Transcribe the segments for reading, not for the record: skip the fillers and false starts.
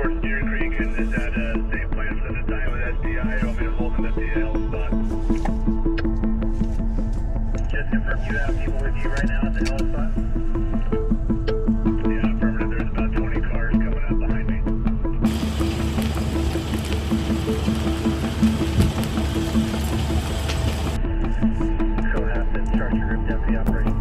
towards Deer Creek and is at same plan for the time with SDI. You want me to hold him at the L spot? Just confirm you have people with you right now at the L spot? Yeah, affirmative. There's about 20 cars coming up behind me. So have to start your group deputy operation.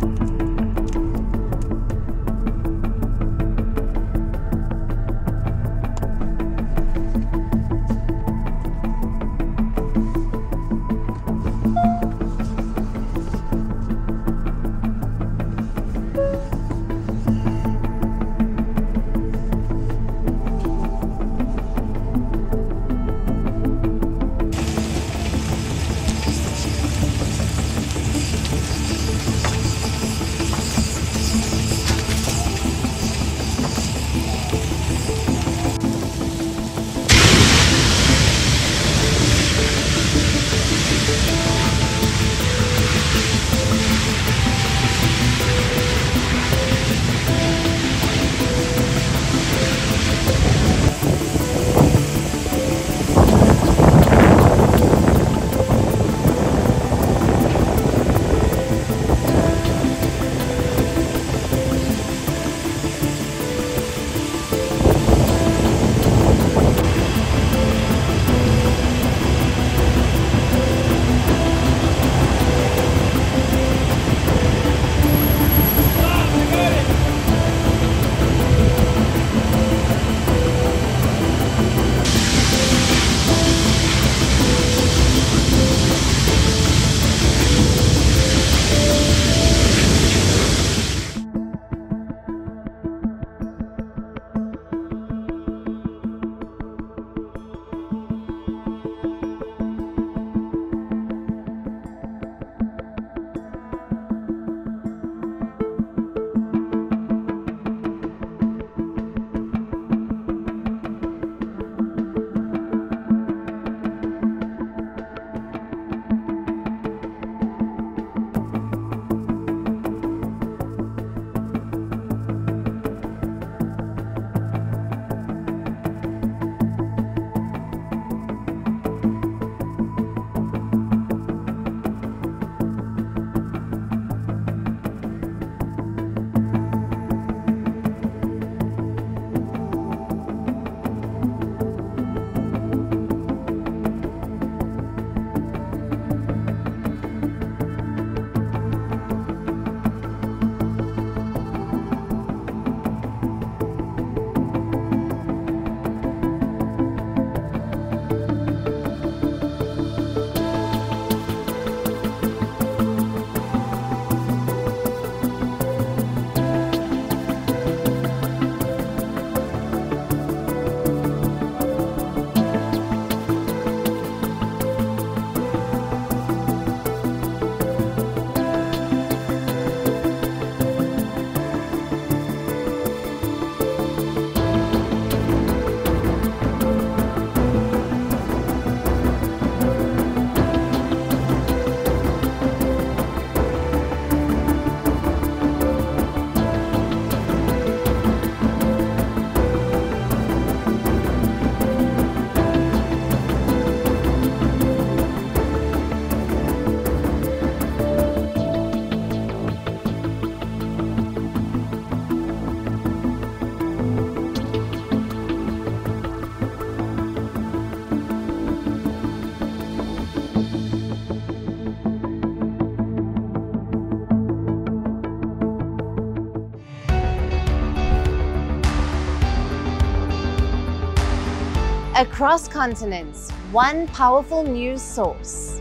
Across continents, one powerful news source.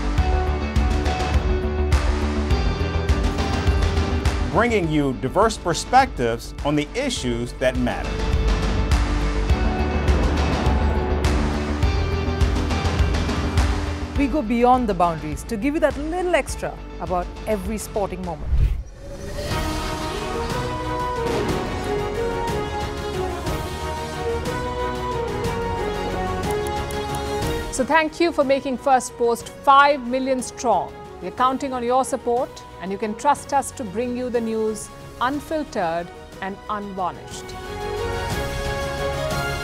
Bringing you diverse perspectives on the issues that matter. We go beyond the boundaries to give you that little extra about every sporting moment. So thank you for making Firstpost 5 million strong. We're counting on your support, and you can trust us to bring you the news unfiltered and unvarnished.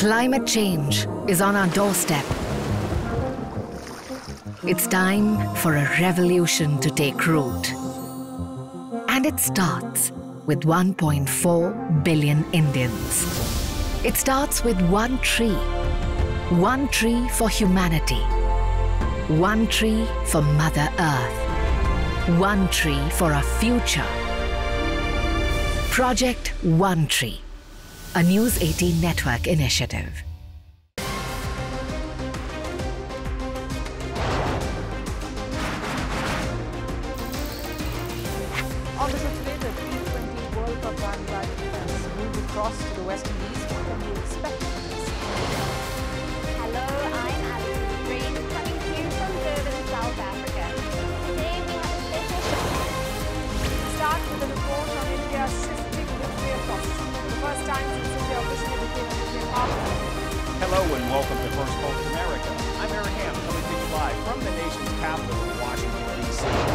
Climate change is on our doorstep. It's time for a revolution to take root. And it starts with 1.4 billion Indians. It starts with one tree for humanity, one tree for Mother Earth, one tree for our future. Project One Tree, a News 18 network initiative. On the show today, the T20 World Cup Wildfires will be crossed to the West Indies. What can we expect from this? Hello, I'm Alison Green, coming to you from Durban, South Africa. Today we have a special show. We start with a report on India's shifting nuclear posture. For the first time since India officially became a nuclear power. Hello and welcome to Firstpost America. I'm Aaron Ham, coming to you live from the nation's capital in Washington, D.C.